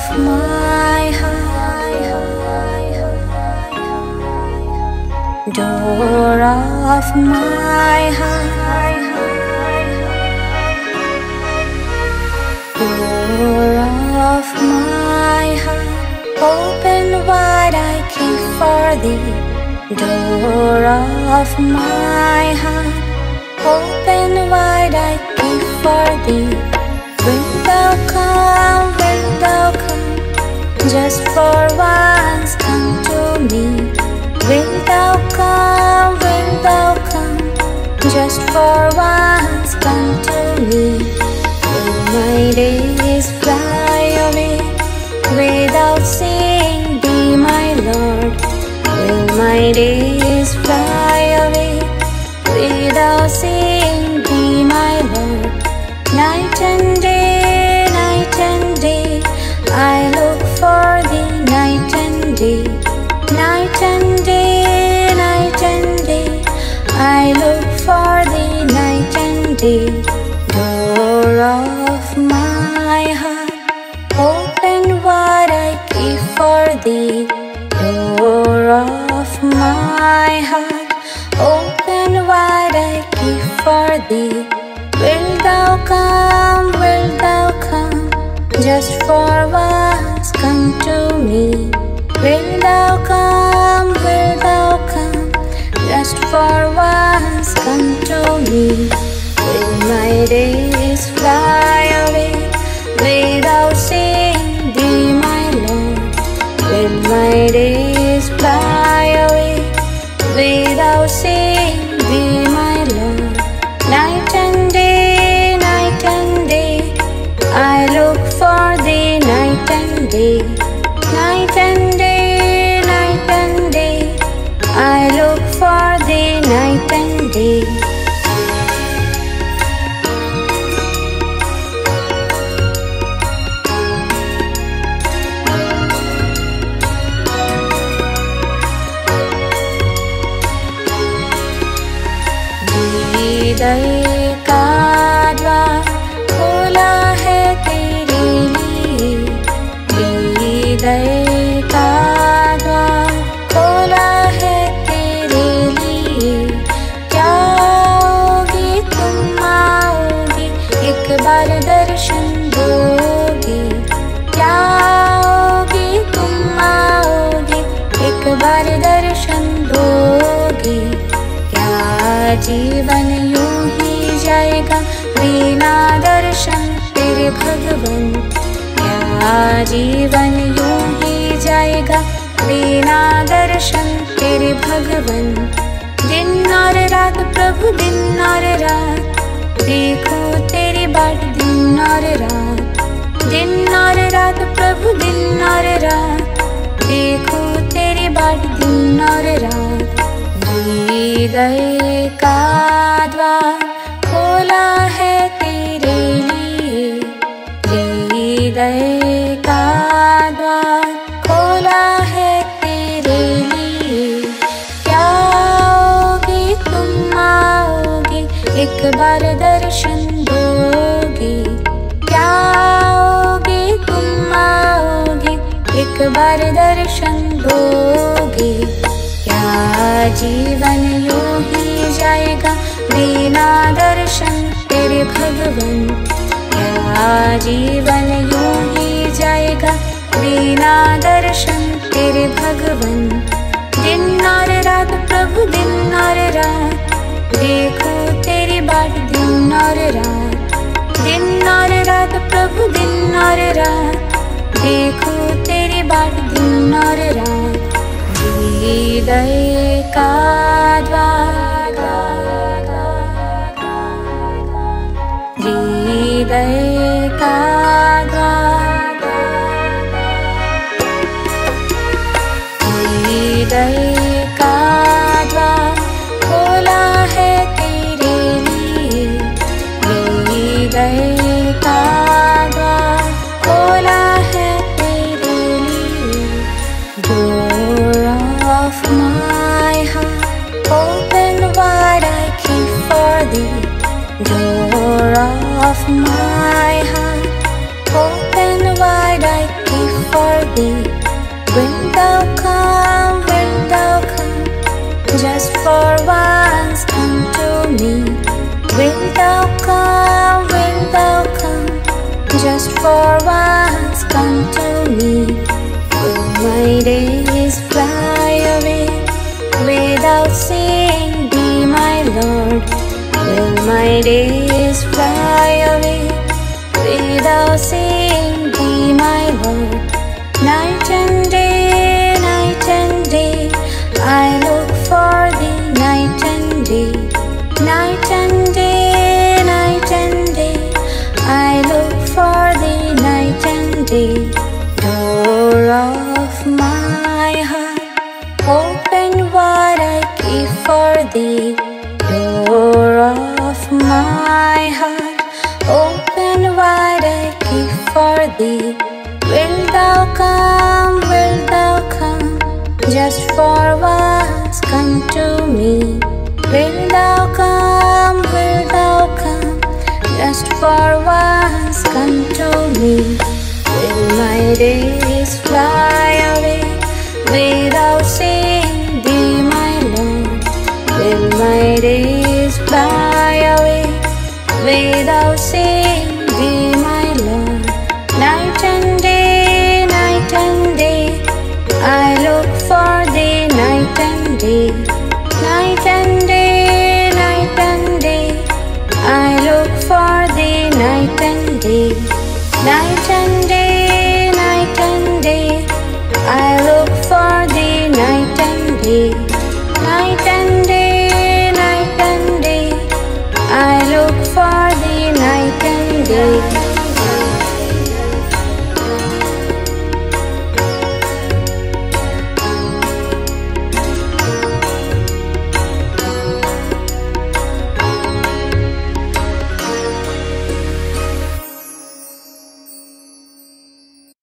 my heart, door of my heart, door of my heart, open wide I keep for thee. Door of my heart, open wide I keep for thee. Wilt thou come, just for once come to me. Wilt thou come, just for once come to me. Will my days fly away without seeing thee, my Lord? Will my days fly away without seeing thee, my Lord? Night and day, I look for thee. Night and day, night and day, I look for thee. Night and day. Door of my heart, open wide I keep for thee. Door of my heart, open wide I keep for thee. Wilt thou come, just for once come to me. Wilt thou come, just for once come to me. Will my days fly away without seeing thee, my Lord? Will my days fly away without seeing thee, my Lord? Night and day, I look for thee. Night and day, night and day, I look for thee. Night and day. हृदय का द्वार खोला है तेरे लिए। हृदय का द्वार खोला है तेरे लिए। क्या आओगी तुम आओगी, एक बार दर्शन दोगी। क्या आओगी तुम आओगी, एक बार दर्शन दोगी। क्या जीवन यूं ही जाएगा बिना दर्शन तेरे भगवन? क्या जीवन यूं ही जाएगा बिना दर्शन तेरे भगवन? दिन और रात प्रभु, दिन और रात देखो तेरी बाट। दिन और रात, दिन और रात प्रभु, दिन और रात देखो तेरी बाट। दिन और रात हृदय का द्वार खोला है तेरे लिए। हृदय का द्वार खोला है तेरे लिए। क्या आओगी तुम आओगी, एक बार दर्शन दोगी। क्या आओगी तुम आओगी, एक बार दर्शन दोगी। क्या जीवन यूं ही जाएगा बिना दर्शन तेरे भगवन? क्या जीवन यूं ही जाएगा बिना दर्शन तेरे भगवन? दिन और रात प्रभु, दिन और रात देखो तेरी बाट। दिन और रात, दिन और रात प्रभु, दिन और रात देखो तेरी बाट। दिन और रात हृदय का द्वार, हृदय का द्वार, हृदय का द्वार खोला है तेरे लिए। हृदय का द्वार खोला है तेरे लिए। Door of my heart, open wide I keep for thee. Door of my heart, open wide I keep for once come to me. Will my days fly away without seeing thee, my Lord? Will my days fly away without seeing thee, my Lord? Night and day, I look for thee. Night and day, night and day, I look for thee. Night and day. Door of my heart, open wide, I keep for thee. Door of my heart, open wide, I keep for thee. Wilt thou come, just for once come to me? Wilt thou come, just for once come to me? Will my days fly away without seeing thee, my Lord? Will my days fly away without seeing thee, my Lord? Night and day, I look for thee. Night and day, night and day, I look for thee. Night and day, night and day, I look for thee. Night and day, night and day, I look for thee. Night and day.